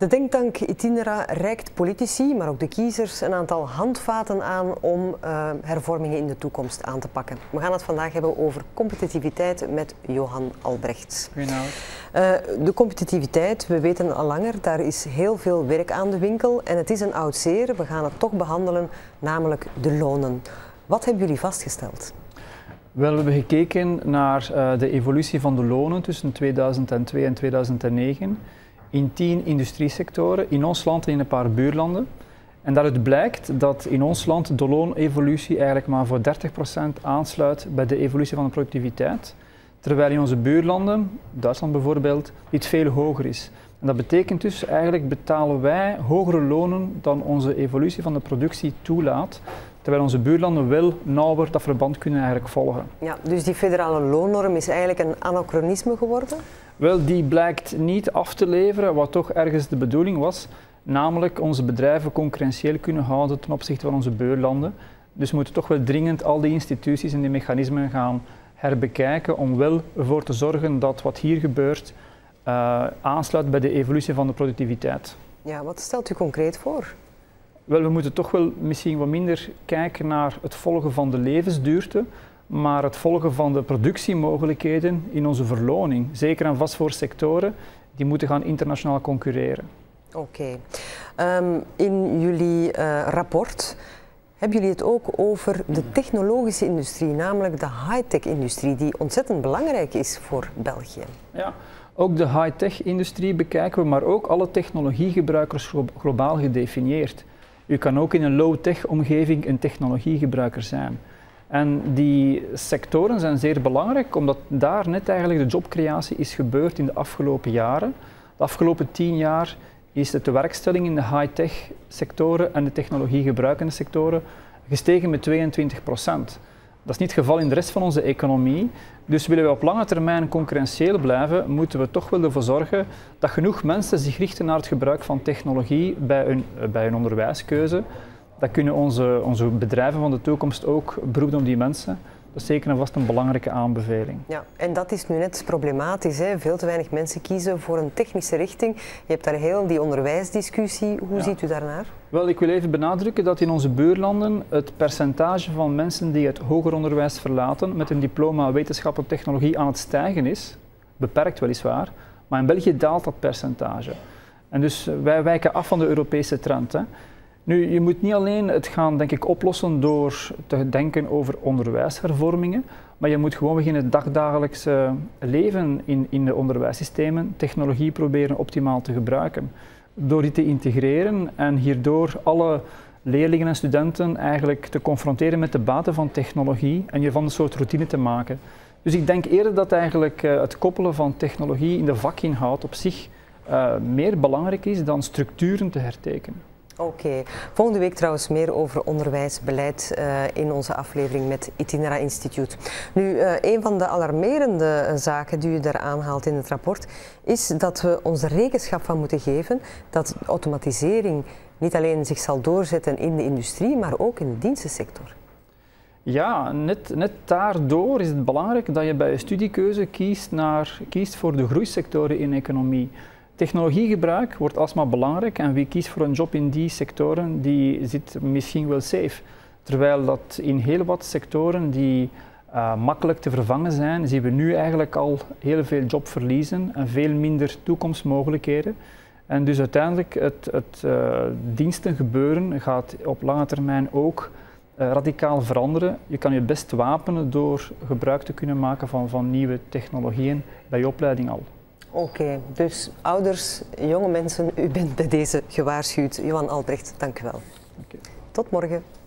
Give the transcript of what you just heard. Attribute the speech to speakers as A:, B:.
A: De denktank Itinera reikt politici, maar ook de kiezers een aantal handvaten aan om hervormingen in de toekomst aan te pakken. We gaan het vandaag hebben over competitiviteit met Johan Albrechts.
B: Goedenavond.
A: De competitiviteit, we weten al langer, daar is heel veel werk aan de winkel en het is een oud zeer. We gaan het toch behandelen, namelijk de lonen. Wat hebben jullie vastgesteld?
B: Wel, we hebben gekeken naar de evolutie van de lonen tussen 2002 en 2009 in 10 industriesectoren in ons land en in een paar buurlanden. En daaruit blijkt dat in ons land de loonevolutie eigenlijk maar voor 30% aansluit bij de evolutie van de productiviteit, terwijl in onze buurlanden, Duitsland bijvoorbeeld, dit veel hoger is. En dat betekent dus eigenlijk betalen wij hogere lonen dan onze evolutie van de productie toelaat, terwijl onze buurlanden wel nauwer dat verband kunnen eigenlijk volgen.
A: Ja, dus die federale loonnorm is eigenlijk een anachronisme geworden?
B: Wel, die blijkt niet af te leveren wat toch ergens de bedoeling was, namelijk onze bedrijven concurrentieel kunnen houden ten opzichte van onze buurlanden. Dus we moeten toch wel dringend al die instituties en die mechanismen gaan herbekijken om wel ervoor te zorgen dat wat hier gebeurt aansluit bij de evolutie van de productiviteit.
A: Ja, wat stelt u concreet voor?
B: Wel, we moeten toch wel misschien wat minder kijken naar het volgen van de levensduurte, maar het volgen van de productiemogelijkheden in onze verloning. Zeker en vast voor sectoren die moeten gaan internationaal concurreren.
A: Oké. In jullie rapport hebben jullie het ook over de technologische industrie, namelijk de high-tech-industrie, die ontzettend belangrijk is voor België.
B: Ja, ook de high-tech-industrie bekijken we, maar ook alle technologiegebruikers globaal gedefinieerd. U kan ook in een low-tech-omgeving een technologiegebruiker zijn. En die sectoren zijn zeer belangrijk, omdat daar net eigenlijk de jobcreatie is gebeurd in de afgelopen jaren. De afgelopen 10 jaar is de tewerkstelling in de high-tech sectoren en de technologiegebruikende sectoren gestegen met 22%. Dat is niet het geval in de rest van onze economie. Dus willen we op lange termijn concurrentieel blijven, moeten we toch wel ervoor zorgen dat genoeg mensen zich richten naar het gebruik van technologie bij hun onderwijskeuze. Dat kunnen onze bedrijven van de toekomst ook beroepen op die mensen. Dat is zeker en vast een belangrijke aanbeveling.
A: Ja, en dat is nu net problematisch, hè? Veel te weinig mensen kiezen voor een technische richting. Je hebt daar heel die onderwijsdiscussie. Hoe ziet u daarnaar?
B: Wel, ik wil even benadrukken dat in onze buurlanden het percentage van mensen die het hoger onderwijs verlaten met een diploma wetenschap en technologie aan het stijgen is. Beperkt weliswaar, maar in België daalt dat percentage. En dus wij wijken af van de Europese trend, hè. Nu, je moet niet alleen het gaan, denk ik, oplossen door te denken over onderwijshervormingen, maar je moet gewoon in het dagdagelijkse leven in de onderwijssystemen technologie proberen optimaal te gebruiken. Door die te integreren en hierdoor alle leerlingen en studenten eigenlijk te confronteren met de baten van technologie en hiervan een soort routine te maken. Dus ik denk eerder dat eigenlijk het koppelen van technologie in de vakinhoud op zich meer belangrijk is dan structuren te hertekenen.
A: Oké. Volgende week trouwens meer over onderwijsbeleid in onze aflevering met Itinera Instituut. Nu, een van de alarmerende zaken die u daar aanhaalt in het rapport is dat we ons rekenschap van moeten geven dat automatisering niet alleen zich zal doorzetten in de industrie, maar ook in de dienstensector.
B: Ja, net daardoor is het belangrijk dat je bij je studiekeuze kiest voor de groeisectoren in de economie. Technologiegebruik wordt alsmaar belangrijk en wie kiest voor een job in die sectoren, die zit misschien wel safe. Terwijl dat in heel wat sectoren die makkelijk te vervangen zijn, zien we nu eigenlijk al heel veel jobverliezen en veel minder toekomstmogelijkheden. En dus uiteindelijk het dienstengebeuren gaat op lange termijn ook radicaal veranderen. Je kan je best wapenen door gebruik te kunnen maken van nieuwe technologieën bij je opleiding al.
A: Oké, dus ouders, jonge mensen, u bent bij deze gewaarschuwd. Johan Albrechts, dank u wel.
B: Okay.
A: Tot morgen.